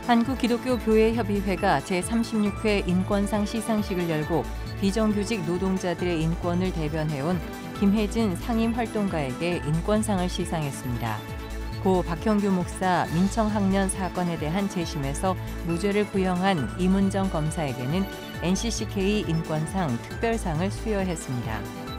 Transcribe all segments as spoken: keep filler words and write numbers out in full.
한국기독교교회협의회가 제삼십육 회 인권상 시상식을 열고 비정규직 노동자들의 인권을 대변해온 김혜진 상임활동가에게 인권상을 시상했습니다. 고 박형규 목사 민청학년 사건에 대한 재심에서 무죄를 구형한 이문정 검사에게는 엔씨씨케이 인권상 특별상을 수여했습니다.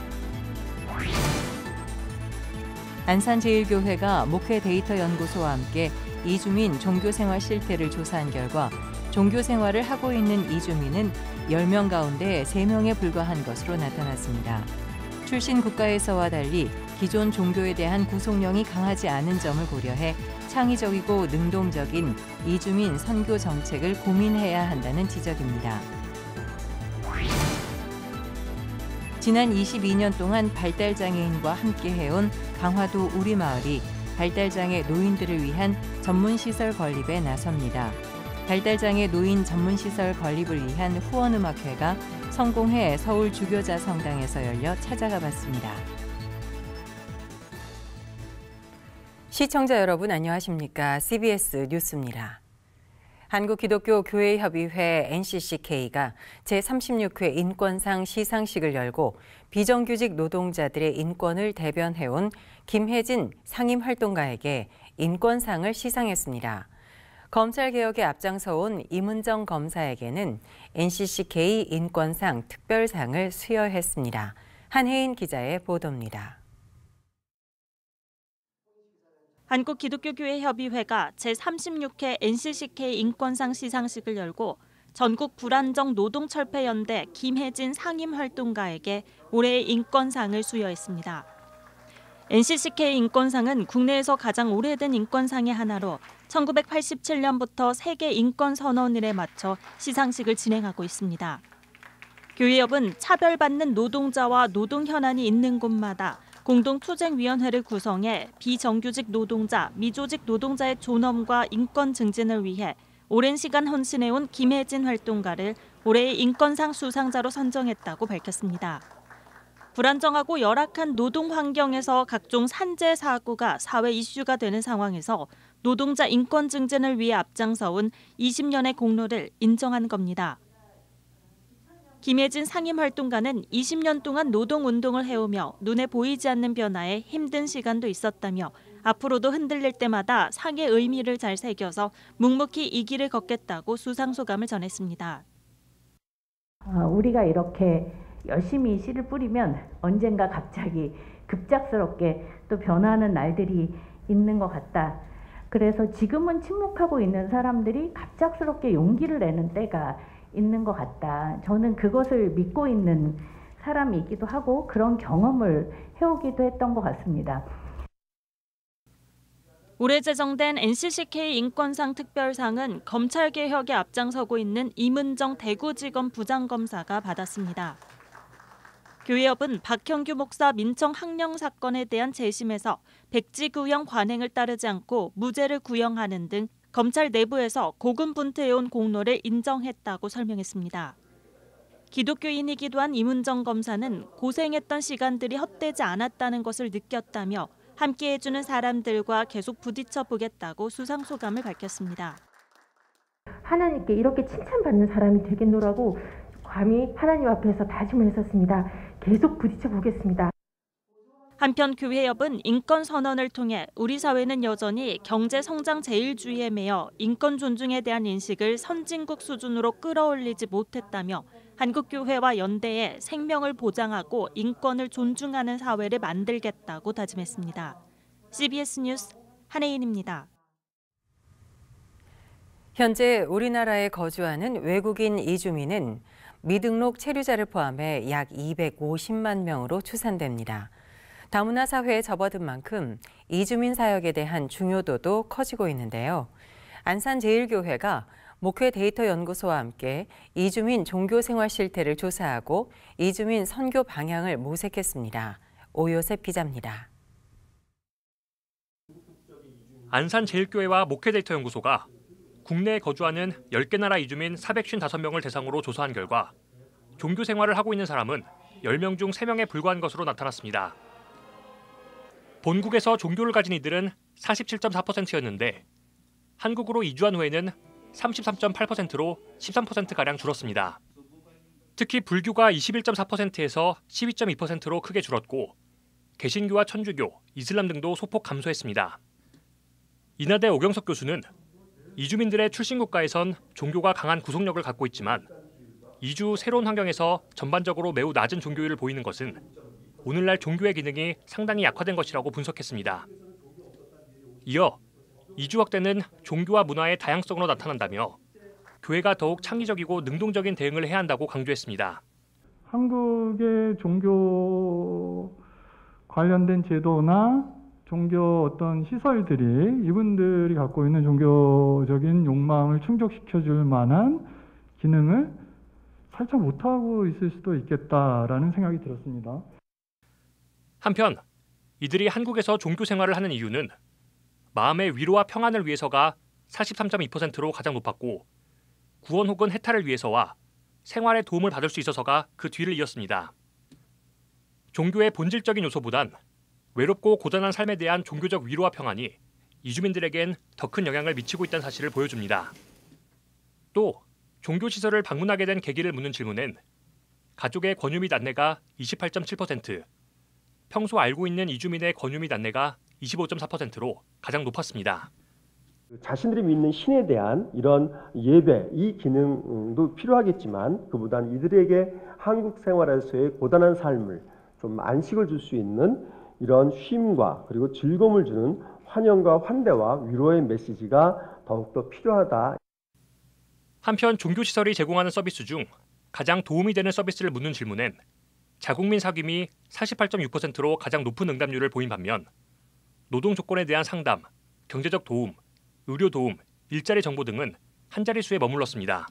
안산제일교회가 목회데이터연구소와 함께 이주민 종교생활 실태를 조사한 결과 종교생활을 하고 있는 이주민은 열 명 가운데 세 명에 불과한 것으로 나타났습니다. 출신 국가에서와 달리 기존 종교에 대한 구속력이 강하지 않은 점을 고려해 창의적이고 능동적인 이주민 선교 정책을 고민해야 한다는 지적입니다. 지난 이십이 년 동안 발달장애인과 함께 해온 강화도 우리마을이 발달장애 노인들을 위한 전문시설 건립에 나섭니다. 발달장애 노인 전문시설 건립을 위한 후원음악회가 성공회 서울 주교자 성당에서 열려 찾아가 봤습니다. 시청자 여러분 안녕하십니까? 씨비에스 뉴스입니다. 한국기독교교회협의회 엔씨씨케이가 제삼십육 회 인권상 시상식을 열고 비정규직 노동자들의 인권을 대변해온 김혜진 상임활동가에게 인권상을 시상했습니다. 검찰개혁에 앞장서온 이문정 검사에게는 엔씨씨케이 인권상 특별상을 수여했습니다. 한혜인 기자의 보도입니다. 한국기독교교회협의회가 제삼십육 회 엔씨씨케이 인권상 시상식을 열고 전국 불안정 노동철폐연대 김혜진 상임활동가에게 올해의 인권상을 수여했습니다. 엔씨씨케이 인권상은 국내에서 가장 오래된 인권상의 하나로 천구백팔십칠 년부터 세계 인권선언일에 맞춰 시상식을 진행하고 있습니다. 교회협은 차별받는 노동자와 노동 현안이 있는 곳마다 공동투쟁위원회를 구성해 비정규직 노동자, 미조직 노동자의 존엄과 인권 증진을 위해 오랜 시간 헌신해온 김혜진 활동가를 올해의 인권상 수상자로 선정했다고 밝혔습니다. 불안정하고 열악한 노동 환경에서 각종 산재 사고가 사회 이슈가 되는 상황에서 노동자 인권 증진을 위해 앞장서온 이십 년의 공로를 인정한 겁니다. 김혜진 상임활동가는 이십 년 동안 노동운동을 해오며 눈에 보이지 않는 변화에 힘든 시간도 있었다며 앞으로도 흔들릴 때마다 상의 의미를 잘 새겨서 묵묵히 이 길을 걷겠다고 수상소감을 전했습니다. 우리가 이렇게 열심히 씨를 뿌리면 언젠가 갑자기 급작스럽게 또 변하는 날들이 있는 것 같다. 그래서 지금은 침묵하고 있는 사람들이 갑작스럽게 용기를 내는 때가 있는 것 같다. 저는 그것을 믿고 있는 사람이기도 하고 그런 경험을 해오기도 했던 것 같습니다. 올해 제정된 엔씨씨케이 인권상 특별상은 검찰개혁에 앞장서고 있는 이문정 대구지검 부장검사가 받았습니다. 교회협은 박형규 목사 민청 항령 사건에 대한 재심에서 백지구형 관행을 따르지 않고 무죄를 구형하는 등 검찰 내부에서 고군분투해온 공로를 인정했다고 설명했습니다. 기독교인이기도 한 이문정 검사는 고생했던 시간들이 헛되지 않았다는 것을 느꼈다며 함께해주는 사람들과 계속 부딪혀 보겠다고 수상소감을 밝혔습니다. 하나님께 이렇게 칭찬받는 사람이 되겠노라고 감히 하나님 앞에서 다짐을 했었습니다. 계속 부딪혀 보겠습니다. 한편 교회협은 인권선언을 통해 우리 사회는 여전히 경제성장 제일주의에 매여 인권 존중에 대한 인식을 선진국 수준으로 끌어올리지 못했다며 한국교회와 연대에 생명을 보장하고 인권을 존중하는 사회를 만들겠다고 다짐했습니다. 씨비에스 뉴스 한혜인입니다. 현재 우리나라에 거주하는 외국인 이주민은 미등록 체류자를 포함해 약 이백오십만 명으로 추산됩니다. 다문화 사회에 접어든 만큼 이주민 사역에 대한 중요도도 커지고 있는데요. 안산제일교회가 목회데이터연구소와 함께 이주민 종교생활 실태를 조사하고 이주민 선교 방향을 모색했습니다. 오요셉 기자입니다. 안산제일교회와 목회데이터연구소가 국내에 거주하는 열 개 나라 이주민 사백오십오 명을 대상으로 조사한 결과 종교생활을 하고 있는 사람은 열 명 중 세 명에 불과한 것으로 나타났습니다. 본국에서 종교를 가진 이들은 사십칠 점 사 퍼센트였는데 한국으로 이주한 후에는 삼십삼 점 팔 퍼센트로 십삼 퍼센트가량 줄었습니다. 특히 불교가 이십일 점 사 퍼센트에서 십이 점 이 퍼센트로 크게 줄었고 개신교와 천주교, 이슬람 등도 소폭 감소했습니다. 인하대 오경석 교수는 이주민들의 출신 국가에선 종교가 강한 구속력을 갖고 있지만 이주 새로운 환경에서 전반적으로 매우 낮은 종교율을 보이는 것은 오늘날 종교의 기능이 상당히 약화된 것이라고 분석했습니다. 이어 이주 확대는 종교와 문화의 다양성으로 나타난다며 교회가 더욱 창의적이고 능동적인 대응을 해야 한다고 강조했습니다. 한국의 종교 관련된 제도나 종교 어떤 시설들이 이분들이 갖고 있는 종교적인 욕망을 충족시켜줄 만한 기능을 살짝 못하고 있을 수도 있겠다라는 생각이 들었습니다. 한편 이들이 한국에서 종교 생활을 하는 이유는 마음의 위로와 평안을 위해서가 사십삼 점 이 퍼센트로 가장 높았고 구원 혹은 해탈을 위해서와 생활에 도움을 받을 수 있어서가 그 뒤를 이었습니다. 종교의 본질적인 요소보단 외롭고 고단한 삶에 대한 종교적 위로와 평안이 이주민들에겐 더 큰 영향을 미치고 있다는 사실을 보여줍니다. 또 종교시설을 방문하게 된 계기를 묻는 질문엔 가족의 권유 및 안내가 이십팔 점 칠 퍼센트, 평소 알고 있는 이주민의 권유 및 안내가 이십오 점 사 퍼센트로 가장 높았습니다. 자신들이 믿는 신에 대한 이런 예배, 이 기능도 필요하겠지만 그보다는 이들에게 한국 생활에서의 고단한 삶을 좀 안식을 줄 수 있는 이런 쉼과 그리고 즐거움을 주는 환영과 환대와 위로의 메시지가 더욱더 필요하다. 한편 종교시설이 제공하는 서비스 중 가장 도움이 되는 서비스를 묻는 질문엔 자국민 사귐이 사십팔 점 육 퍼센트로 가장 높은 응답률을 보인 반면 노동 조건에 대한 상담, 경제적 도움, 의료 도움, 일자리 정보 등은 한 자릿수에 머물렀습니다.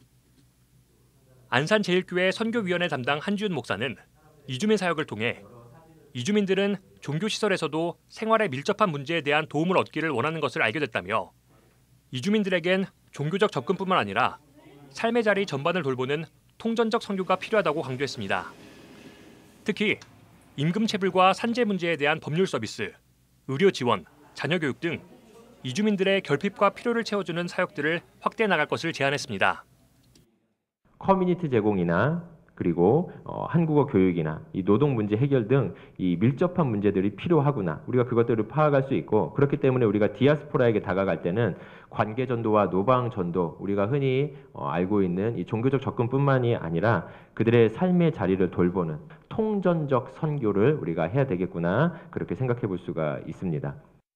안산제일교회 선교위원회 담당 한지훈 목사는 이주민 사역을 통해 이주민들은 종교시설에서도 생활에 밀접한 문제에 대한 도움을 얻기를 원하는 것을 알게 됐다며 이주민들에겐 종교적 접근뿐만 아니라 삶의 자리 전반을 돌보는 통전적 선교가 필요하다고 강조했습니다. 특히 임금체불과 산재 문제에 대한 법률 서비스, 의료 지원, 자녀 교육 등 이주민들의 결핍과 필요를 채워주는 사역들을 확대해 나갈 것을 제안했습니다. 커뮤니티 제공이나 그리고 어, 한국어 교육이나 이 노동 문제 해결 등 이 밀접한 문제들이 필요하구나. 우리가 그것들을 파악할 수 있고 그렇기 때문에 우리가 디아스포라에게 다가갈 때는 관계 전도와 노방 전도, 우리가 흔히 어, 알고 있는 이 종교적 접근뿐만이 아니라 그들의 삶의 자리를 돌보는 통전적 선교를 우리가 해야 되겠구나. 그렇게 생각해 볼 수가 있습니다.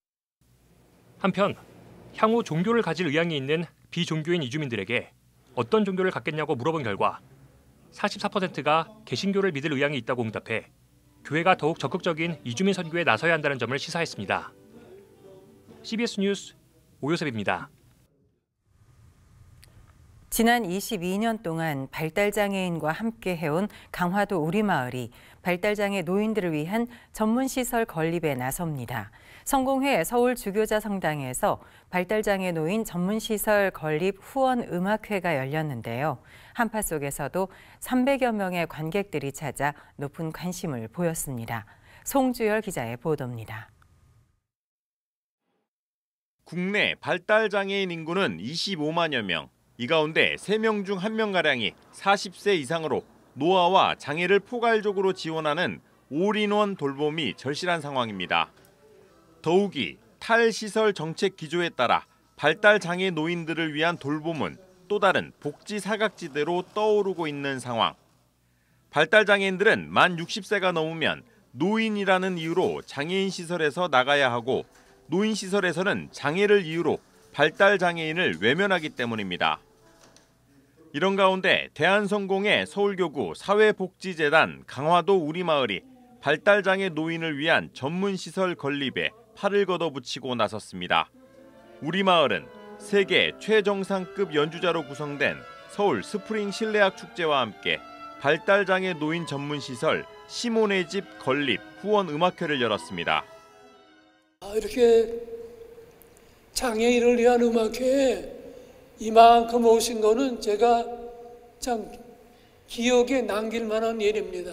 한편 향후 종교를 가질 의향이 있는 비종교인 이주민들에게 어떤 종교를 갖겠냐고 물어본 결과 사십사 퍼센트가 개신교를 믿을 의향이 있다고 응답해 교회가 더욱 적극적인 이주민 선교에 나서야 한다는 점을 시사했습니다. 씨비에스 뉴스 오요셉입니다. 지난 이십이 년 동안 발달장애인과 함께 해온 강화도 우리마을이 발달장애 노인들을 위한 전문시설 건립에 나섭니다. 성공회 서울주교자 성당에서 발달장애 노인 전문시설 건립 후원 음악회가 열렸는데요. 한파 속에서도 삼백여 명의 관객들이 찾아 높은 관심을 보였습니다. 송주열 기자의 보도입니다. 국내 발달장애인 인구는 이십오만여 명. 이 가운데 세 명 중 한 명가량이 사십 세 이상으로 노화와 장애를 포괄적으로 지원하는 올인원 돌봄이 절실한 상황입니다. 더욱이 탈시설 정책 기조에 따라 발달장애 노인들을 위한 돌봄은 또 다른 복지 사각지대로 떠오르고 있는 상황. 발달장애인들은 만 육십 세가 넘으면 노인이라는 이유로 장애인 시설에서 나가야 하고 노인 시설에서는 장애를 이유로 발달장애인을 외면하기 때문입니다. 이런 가운데 대한성공회 서울교구 사회복지재단 강화도 우리마을이 발달장애 노인을 위한 전문시설 건립에 팔을 걷어붙이고 나섰습니다. 우리마을은 세계 최정상급 연주자로 구성된 서울 스프링 실내악 축제와 함께 발달장애 노인 전문시설 시몬의 집 건립 후원 음악회를 열었습니다. 이렇게 장애인을 위한 음악회에 이만큼 오신 거는 제가 참 기억에 남길 만한 일입니다.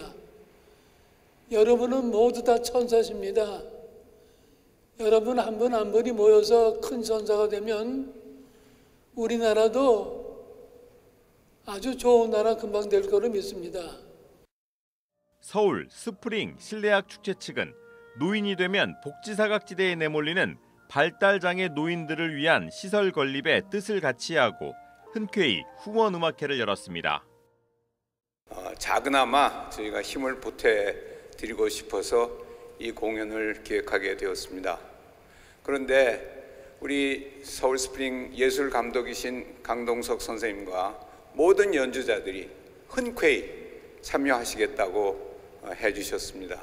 여러분은 모두 다 천사십니다. 여러분 한 분 한 분이 모여서 큰 천사가 되면 우리나라도 아주 좋은 나라 금방 될 거로 믿습니다. 서울 스프링 실내학 축제 측은 노인이 되면 복지사각지대에 내몰리는 발달장애 노인들을 위한 시설 건립에 뜻을 같이 하고 흔쾌히 후원 음악회를 열었습니다. 어, 작은아마 저희가 힘을 보태드리고 싶어서 이 공연을 기획하게 되었습니다. 그런데 우리 서울 스프링 예술 감독이신 강동석 선생님과 모든 연주자들이 흔쾌히 참여하시겠다고 해주셨습니다.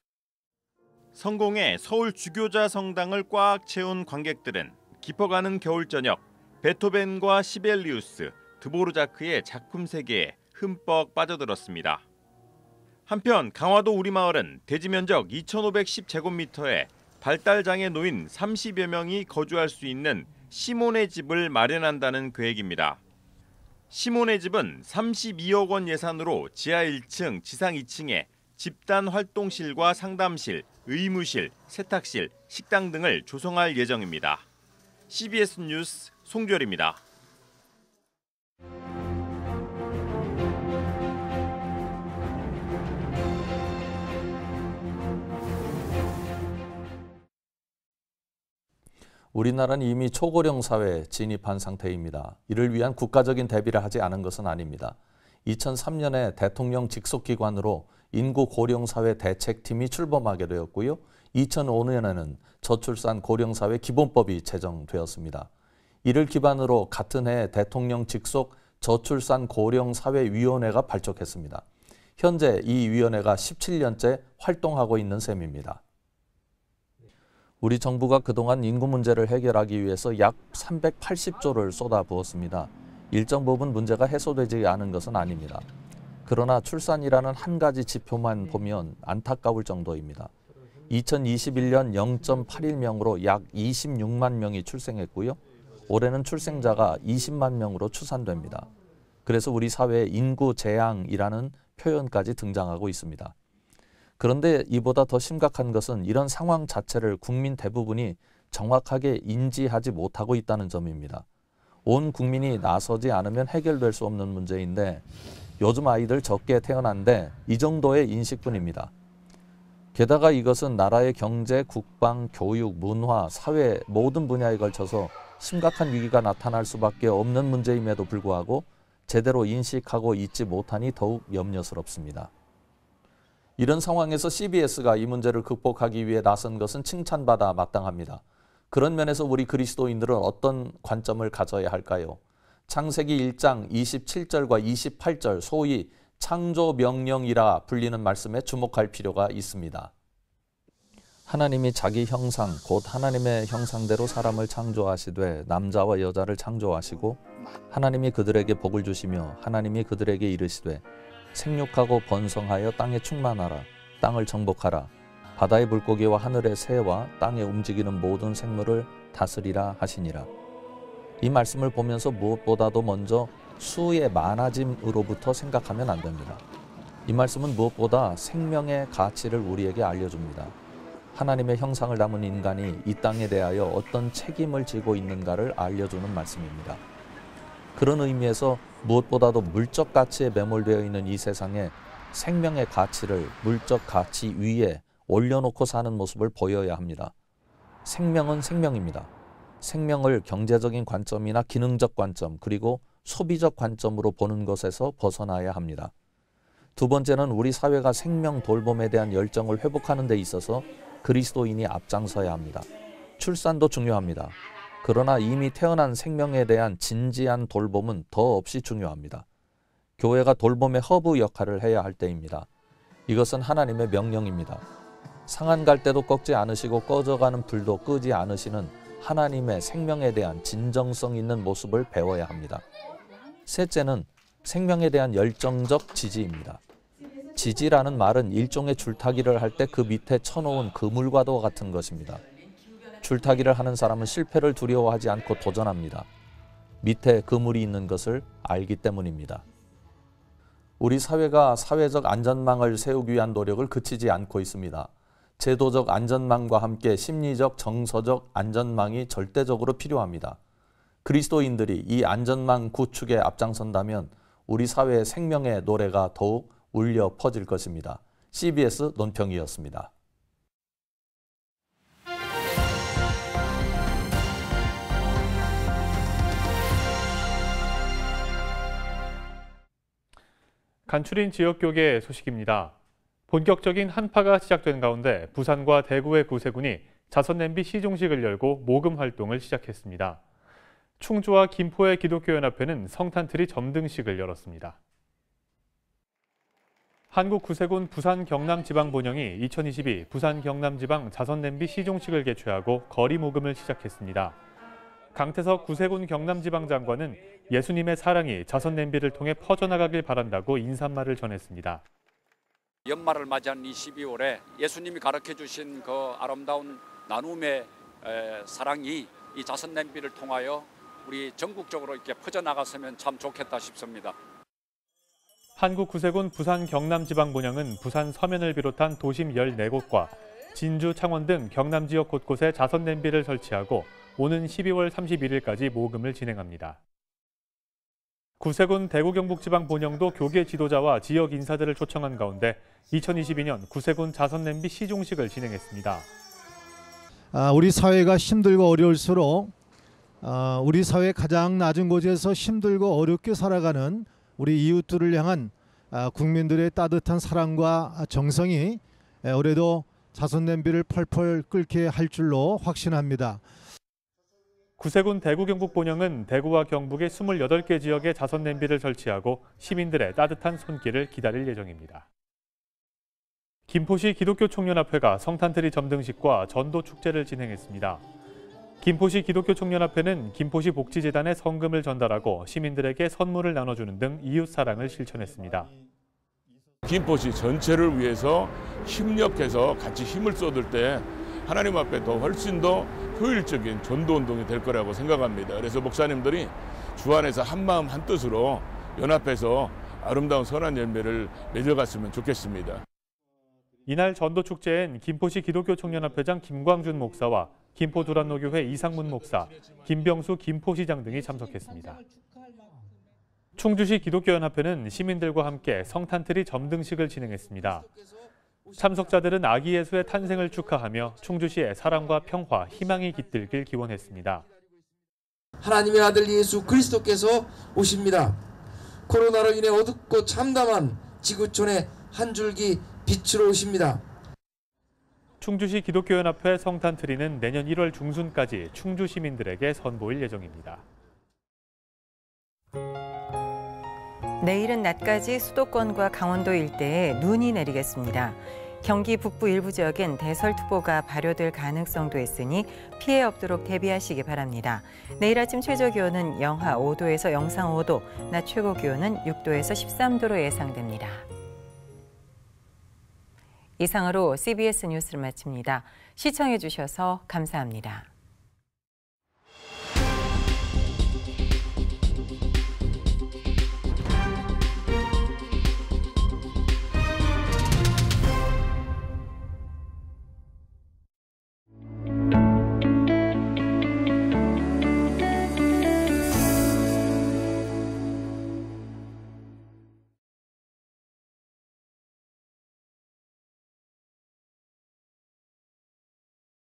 성공의 서울 주교자 성당을 꽉 채운 관객들은 깊어가는 겨울 저녁 베토벤과 시벨리우스, 드보르자크의 작품 세계에 흠뻑 빠져들었습니다. 한편 강화도 우리마을은 대지 면적 이천오백십 제곱미터에 발달장애 노인 삼십여 명이 거주할 수 있는 시몬의 집을 마련한다는 계획입니다. 시몬의 집은 삼십이억 원 예산으로 지하 일 층, 지상 이 층에 집단 활동실과 상담실, 의무실, 세탁실, 식당 등을 조성할 예정입니다. 씨비에스 뉴스 송주열입니다. 우리나라는 이미 초고령 사회에 진입한 상태입니다. 이를 위한 국가적인 대비를 하지 않은 것은 아닙니다. 이천삼 년에 대통령 직속기관으로 인구 고령사회 대책팀이 출범하게 되었고요. 이천오 년에는 저출산 고령사회 기본법이 제정되었습니다. 이를 기반으로 같은 해 대통령 직속 저출산 고령사회위원회가 발족했습니다. 현재 이 위원회가 십칠 년째 활동하고 있는 셈입니다. 우리 정부가 그동안 인구 문제를 해결하기 위해서 약 삼백팔십조를 쏟아부었습니다. 일정 부분 문제가 해소되지 않은 것은 아닙니다. 그러나 출산이라는 한 가지 지표만 보면 안타까울 정도입니다. 이천이십일 년 영 점 팔일 명으로 약 이십육만 명이 출생했고요. 올해는 출생자가 이십만 명으로 추산됩니다. 그래서 우리 사회에 인구 재앙이라는 표현까지 등장하고 있습니다. 그런데 이보다 더 심각한 것은 이런 상황 자체를 국민 대부분이 정확하게 인지하지 못하고 있다는 점입니다. 온 국민이 나서지 않으면 해결될 수 없는 문제인데 요즘 아이들 적게 태어난데 이 정도의 인식뿐입니다. 게다가 이것은 나라의 경제, 국방, 교육, 문화, 사회 모든 분야에 걸쳐서 심각한 위기가 나타날 수밖에 없는 문제임에도 불구하고 제대로 인식하고 있지 못하니 더욱 염려스럽습니다. 이런 상황에서 씨비에스가 이 문제를 극복하기 위해 나선 것은 칭찬받아 마땅합니다. 그런 면에서 우리 그리스도인들은 어떤 관점을 가져야 할까요? 창세기 일 장 이십칠 절과 이십팔 절 소위 창조명령이라 불리는 말씀에 주목할 필요가 있습니다. 하나님이 자기 형상 곧 하나님의 형상대로 사람을 창조하시되 남자와 여자를 창조하시고 하나님이 그들에게 복을 주시며 하나님이 그들에게 이르시되 생육하고 번성하여 땅에 충만하라 땅을 정복하라 바다의 물고기와 하늘의 새와 땅에 움직이는 모든 생물을 다스리라 하시니라. 이 말씀을 보면서 무엇보다도 먼저 수의 많아짐으로부터 생각하면 안 됩니다. 이 말씀은 무엇보다 생명의 가치를 우리에게 알려줍니다. 하나님의 형상을 담은 인간이 이 땅에 대하여 어떤 책임을 지고 있는가를 알려주는 말씀입니다. 그런 의미에서 무엇보다도 물적 가치에 매몰되어 있는 이 세상에 생명의 가치를 물적 가치 위에 올려놓고 사는 모습을 보여야 합니다. 생명은 생명입니다. 생명을 경제적인 관점이나 기능적 관점 그리고 소비적 관점으로 보는 것에서 벗어나야 합니다. 두 번째는 우리 사회가 생명 돌봄에 대한 열정을 회복하는 데 있어서 그리스도인이 앞장서야 합니다. 출산도 중요합니다. 그러나 이미 태어난 생명에 대한 진지한 돌봄은 더 없이 중요합니다. 교회가 돌봄의 허브 역할을 해야 할 때입니다. 이것은 하나님의 명령입니다. 상한 갈대도 꺾지 않으시고 꺼져가는 불도 끄지 않으시는 하나님의 생명에 대한 진정성 있는 모습을 배워야 합니다. 셋째는 생명에 대한 열정적 지지입니다. 지지라는 말은 일종의 줄타기를 할 때 그 밑에 쳐놓은 그물과도 같은 것입니다. 줄타기를 하는 사람은 실패를 두려워하지 않고 도전합니다. 밑에 그물이 있는 것을 알기 때문입니다. 우리 사회가 사회적 안전망을 세우기 위한 노력을 그치지 않고 있습니다. 제도적 안전망과 함께 심리적, 정서적 안전망이 절대적으로 필요합니다. 그리스도인들이 이 안전망 구축에 앞장선다면 우리 사회의 생명의 노래가 더욱 울려 퍼질 것입니다. 씨비에스 논평이었습니다. 간추린 지역교계 소식입니다. 본격적인 한파가 시작된 가운데 부산과 대구의 구세군이 자선냄비 시종식을 열고 모금 활동을 시작했습니다. 충주와 김포의 기독교연합회는 성탄트리 점등식을 열었습니다. 한국구세군 부산 경남지방본영이 이천이십이 부산 경남지방 자선냄비 시종식을 개최하고 거리 모금을 시작했습니다. 강태석 구세군 경남지방장관은 예수님의 사랑이 자선냄비를 통해 퍼져나가길 바란다고 인사말을 전했습니다. 연말을 맞이한 이 십이월에 예수님이 가르쳐주신 그 아름다운 나눔의 사랑이 이 자선냄비를 통하여 우리 전국적으로 이렇게 퍼져나갔으면 참 좋겠다 싶습니다. 한국구세군 부산 경남지방본영은 부산 서면을 비롯한 도심 열네 곳과 진주, 창원 등 경남 지역 곳곳에 자선냄비를 설치하고 오는 십이월 삼십일일까지 모금을 진행합니다. 구세군 대구경북지방본영도 교계 지도자와 지역 인사들을 초청한 가운데 이천이십이년 구세군 자선냄비 시종식을 진행했습니다. 아, 우리 사회가 힘들고 어려울수록 아, 우리 사회 가장 낮은 곳에서 힘들고 어렵게 살아가는 우리 이웃들을 향한 아, 국민들의 따뜻한 사랑과 정성이 올해도 자선냄비를 펄펄 끓게 할 줄로 확신합니다. 구세군 대구경북본영은 대구와 경북의 스물여덟 개 지역에 자선냄비를 설치하고 시민들의 따뜻한 손길을 기다릴 예정입니다. 김포시 기독교총연합회가 성탄트리 점등식과 전도축제를 진행했습니다. 김포시 기독교총연합회는 김포시 복지재단에 성금을 전달하고 시민들에게 선물을 나눠주는 등 이웃사랑을 실천했습니다. 김포시 전체를 위해서 협력해서 같이 힘을 쏟을 때 하나님 앞에 더 훨씬 더 효율적인 전도운동이 될 거라고 생각합니다. 그래서 목사님들이 주 안에서 한마음 한뜻으로 연합해서 아름다운 선한 열매를 맺어갔으면 좋겠습니다. 이날 전도축제엔 김포시 기독교총연합회장 김광준 목사와 김포두란노교회 이상문 목사, 김병수 김포시장 등이 참석했습니다. 충주시 기독교연합회는 시민들과 함께 성탄트리 점등식을 진행했습니다. 참석자들은 아기 예수의 탄생을 축하하며 충주시의 사랑과 평화, 희망이 깃들길 기원했습니다. 하나님의 아들 예수 그리스도께서 오십니다. 코로나로 인해 어둡고 참담한 지구촌에 한 줄기 빛으로 오십니다. 충주시 기독교연합회 성탄트리는 내년 일월 중순까지 충주 시민들에게 선보일 예정입니다. 내일은 낮까지 수도권과 강원도 일대에 눈이 내리겠습니다. 경기 북부 일부 지역엔 대설특보가 발효될 가능성도 있으니 피해 없도록 대비하시기 바랍니다. 내일 아침 최저기온은 영하 오도에서 영상 오도, 낮 최고기온은 육도에서 십삼도로 예상됩니다. 이상으로 씨비에스 뉴스를 마칩니다. 시청해 주셔서 감사합니다.